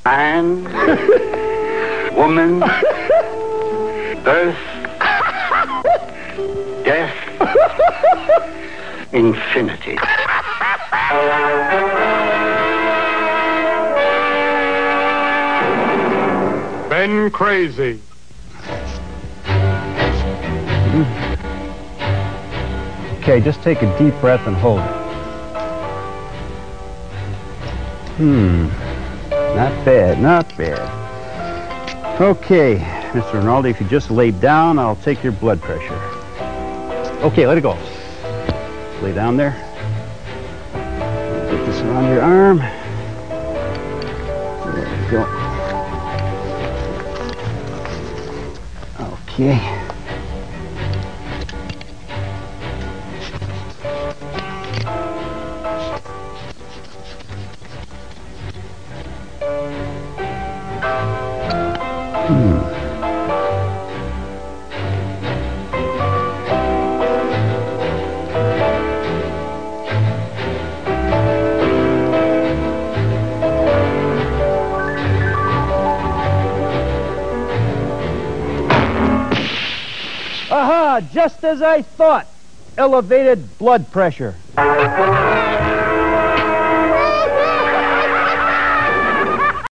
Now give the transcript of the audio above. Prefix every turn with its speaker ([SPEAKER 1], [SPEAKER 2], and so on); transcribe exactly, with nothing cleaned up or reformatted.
[SPEAKER 1] Man, woman, birth, death, infinity.
[SPEAKER 2] Ben crazy.
[SPEAKER 3] Okay, just take a deep breath and hold it. Hmm. Not bad, not bad. Okay, Mister Rinaldi, if you just lay down, I'll take your blood pressure. Okay, let it go. Lay down there. Get this around your arm. There we go. Okay. Hmm. Aha! Just as I thought. Elevated blood pressure.